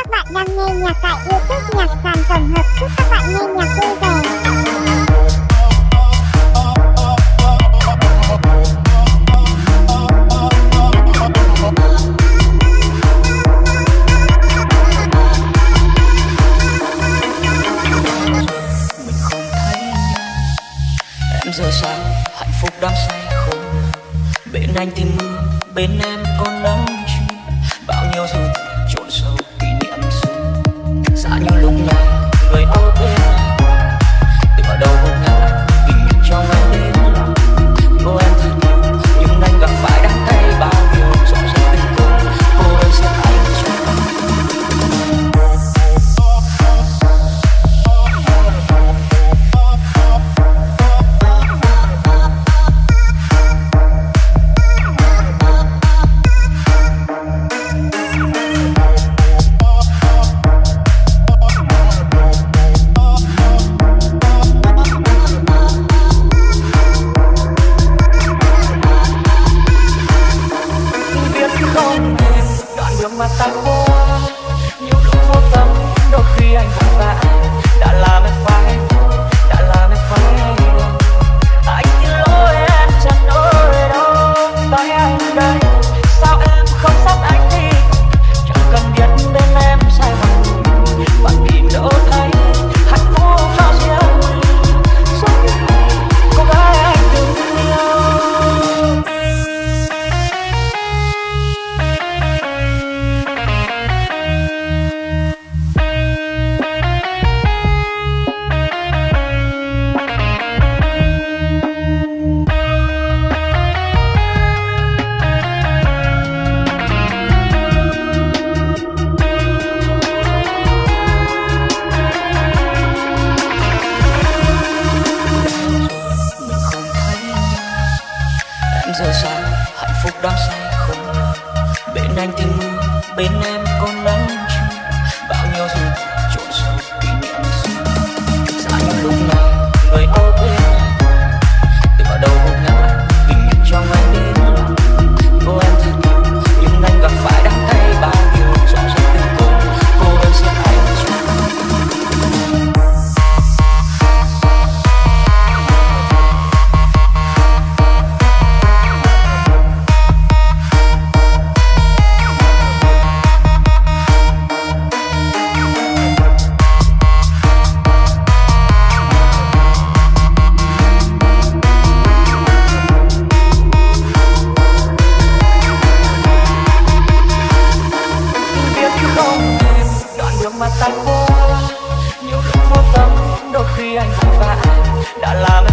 Các bạn đang nghe nhạc tại YouTube Nhạc Sàn tổng hợp. Chúc các bạn nghe nhạc vui vẻ. Giờ sao hạnh phúc đang say khô, bên anh thì mưa, bên em còn nắng chi. Bao nhiêu rồi chôn sâu kỷ niệm xưa, xa như lúc này người ở bên anh. Từ bắt đầu hôm nay bình yên trong anh đến lòng cô em thật nhiều, nhưng anh gặp phải đắng cay bao nhiêu. Rõ ràng tình cờ cô đơn sẽ anh cho mà ta qua nhiều lúc vô tâm, đôi khi anh vội vã đã làm em phải, đã làm em phải. Anh xin lỗi em chẳng nói đâu, tay anh đây sao em không sắp anh đi. Chẳng cần biết bên em sai hoặc đúng, bạn tìm đâu thấy hạnh phúc cho riêng mình. Cô gái anh đừng yêu. Giờ sao hạnh phúc đang say khô, bên anh thì mưa, bên em còn nắng chi. Bao nhiêu rồi chôn sâu kỷ niệm xưa, xa như lúc này người ở bên anh. Từ bắt đầu hôm nay bình yên trong anh đến lòng cô em thật nhiều, nhưng anh gặp phải đắng cay bao nhiêu. Rõ ràng tình cờ cô đơn sẽ anh cho mà ta qua nhiều lúc vô tâm, đôi khi anh vội vã đã làm em